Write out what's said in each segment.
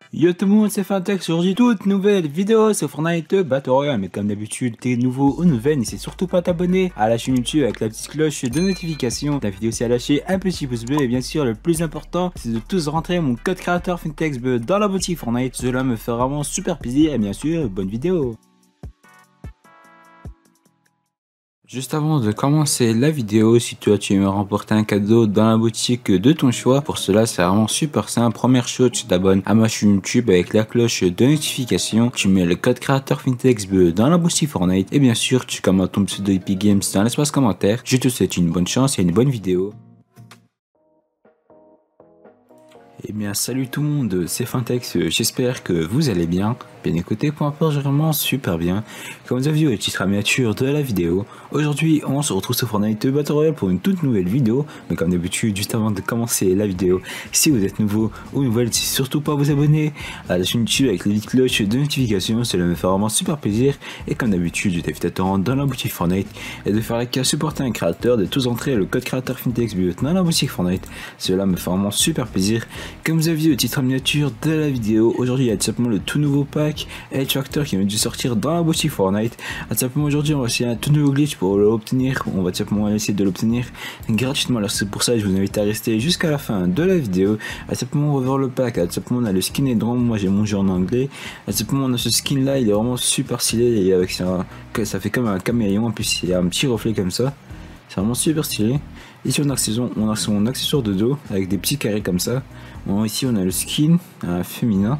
Yo tout le monde, c'est Fintex, aujourd'hui toute nouvelle vidéo sur Fortnite Battle Royale. Mais comme d'habitude, t'es nouveau ou nouvelle, n'hésite surtout pas à t'abonner à la chaîne YouTube avec la petite cloche de notification. T'invite aussi à lâcher un petit pouce bleu et bien sûr le plus important, c'est de tous rentrer mon code créateur Fintex dans la boutique Fortnite. Cela me fait vraiment super plaisir et bien sûr, bonne vidéo. Juste avant de commencer la vidéo, si toi tu veux remporter un cadeau dans la boutique de ton choix, pour cela c'est vraiment super simple. Première chose, tu t'abonnes à ma chaîne YouTube avec la cloche de notification, tu mets le code créateur Fintex dans la boutique Fortnite et bien sûr tu commentes ton pseudo Epic Games dans l'espace commentaire. Je te souhaite une bonne chance et une bonne vidéo. Eh bien salut tout le monde, c'est Fintex, j'espère que vous allez bien. Bien écoutez, pour ma part je vraiment super bien. Comme vous avez vu le titre miniature de la vidéo, aujourd'hui on se retrouve sur Fortnite Battle Royale pour une toute nouvelle vidéo. Mais comme d'habitude, juste avant de commencer la vidéo, si vous êtes nouveau ou nouvelle, n'hésitez surtout pas à vous abonner à la chaîne YouTube avec la petite cloche de notification, cela me fait vraiment super plaisir. Et comme d'habitude, je t'invite à te rendre dans la boutique Fortnite et de faire la case supporter un créateur, de tous entrer le code créateur Fintex dans la boutique Fortnite, cela me fait vraiment super plaisir. Comme vous avez vu le titre miniature de la vidéo, aujourd'hui il y a tout simplement le tout nouveau pack Edge Factor qui vient de sortir dans la boutique Fortnite. Tout simplement aujourd'hui on va essayer un tout nouveau glitch pour l'obtenir, on va tout simplement essayer de l'obtenir gratuitement. Alors c'est pour ça que je vous invite à rester jusqu'à la fin de la vidéo. Tout simplement revoir le pack, tout simplement on a le skin et drone, moi j'ai mon jeu en anglais. Tout simplement on a ce skin là, il est vraiment super stylé et avec ça fait comme un caméléon, en plus il y a un petit reflet comme ça. C'est vraiment super stylé. Ici on a son accessoire de dos avec des petits carrés comme ça. Bon, ici on a le skin féminin.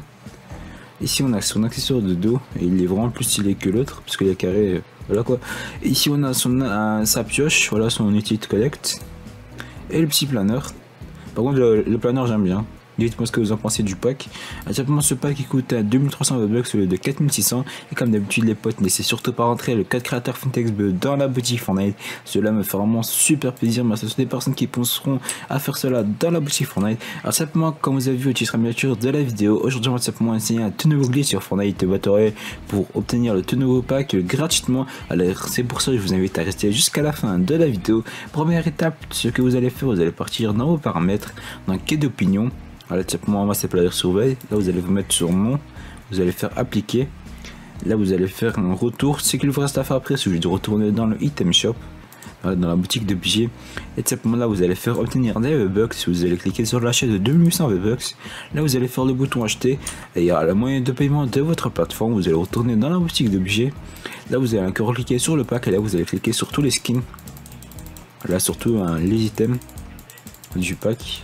Ici on a son accessoire de dos et il est vraiment plus stylé que l'autre parce qu'il est carré. Voilà quoi. Et ici on a sa pioche, voilà son outil de collecte. Et le petit planeur. Par contre le planeur j'aime bien. Dites-moi ce que vous en pensez du pack. Simplement ce pack il coûte à 2300 V-Bucks au lieu de 4600. Et comme d'habitude les potes, n'essayez surtout pas rentrer le code créateur Fintex dans la boutique Fortnite. Cela me fait vraiment super plaisir. Merci à toutes les personnes qui penseront à faire cela dans la boutique Fortnite. Alors simplement comme vous avez vu au titre miniature de la vidéo, aujourd'hui on va simplement essayer un tout nouveau glitch sur Fortnite Battle Royale pour obtenir le tout nouveau pack gratuitement. Alors c'est pour ça que je vous invite à rester jusqu'à la fin de la vidéo. Première étape, ce que vous allez faire, vous allez partir dans vos paramètres, dans quai d'opinion. Voilà, tout simplement, moi c'est player surveille. Là, vous allez vous mettre sur mon. Vous allez faire appliquer. Là, vous allez faire un retour. Ce qu'il vous reste à faire après, c'est de retourner dans le item shop. Voilà, dans la boutique d'objets. Et tout simplement, là, vous allez faire obtenir des V-Bucks. Vous allez cliquer sur l'achat de 2800 V-Bucks. Là, vous allez faire le bouton acheter. Et il y aura le moyen de paiement de votre plateforme. Vous allez retourner dans la boutique d'objets. Là, vous allez encore cliquer sur le pack. Et là, vous allez cliquer sur tous les skins. Là, surtout les items du pack.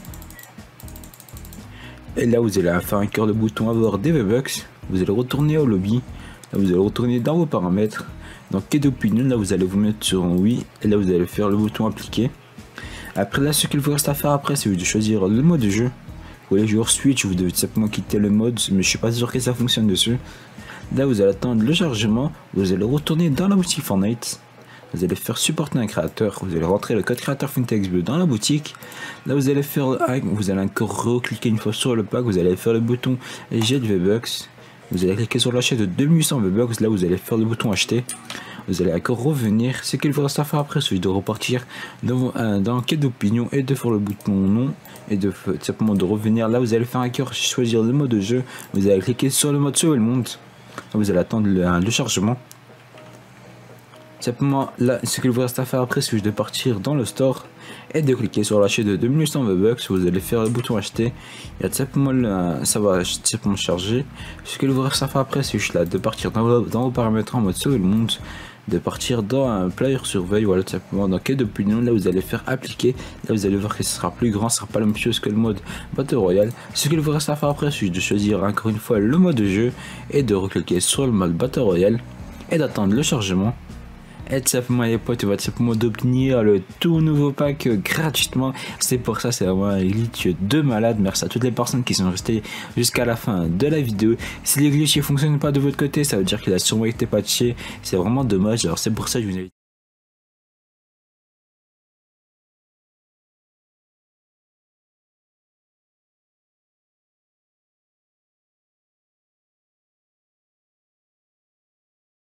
Et là vous allez faire un cœur de bouton avoir des V-Bucks. Vous allez retourner au lobby. Là vous allez retourner dans vos paramètres. Dans quai d'opinion, là vous allez vous mettre sur oui. Et là vous allez faire le bouton appliquer. Après là ce qu'il vous reste à faire après, c'est de choisir le mode de jeu. Pour les joueurs Switch, vous devez tout simplement quitter le mode, mais je suis pas sûr que ça fonctionne dessus. Là vous allez attendre le chargement. Vous allez retourner dans la boutique Fortnite. Vous allez faire supporter un créateur, vous allez rentrer le code créateur Fintex dans la boutique. Là vous allez encore recliquer une fois sur le pack, vous allez faire le bouton Jet V-Bucks. Vous allez cliquer sur l'achat de 2800 V-Bucks, là vous allez faire le bouton acheter. Vous allez encore revenir, ce qu'il vous reste à faire après, c'est de repartir dans quai d'opinion et de faire le bouton non. Et de simplement de revenir, là vous allez faire un cœur, choisir le mode de jeu. Vous allez cliquer sur le mode sauver le monde. Là, vous allez attendre le chargement. Simplement là ce qu'il vous reste à faire après, c'est de partir dans le store et de cliquer sur l'achat de 2800 V-Bucks. Vous allez faire le bouton acheter et tout simplement ça va simplement charger. Ce qu'il vous reste à faire après, c'est juste là de partir dans vos paramètres en mode sauver le monde, de partir dans un player surveille, voilà tout simplement dans quai d'opinion. Là vous allez faire appliquer, là vous allez voir que ce sera plus grand, ce sera pas la même chose que le mode Battle Royale. Ce qu'il vous reste à faire après, c'est de choisir encore une fois le mode de jeu et de recliquer sur le mode Battle Royale et d'attendre le chargement. Et tout simplement les potes, tu vas tout simplement d'obtenir le tout nouveau pack gratuitement. C'est pour ça, c'est vraiment un glitch de malade. Merci à toutes les personnes qui sont restées jusqu'à la fin de la vidéo. Si les glitches ne fonctionnent pas de votre côté, ça veut dire qu'il a sûrement été patché. C'est vraiment dommage. Alors c'est pour ça que je vous invite.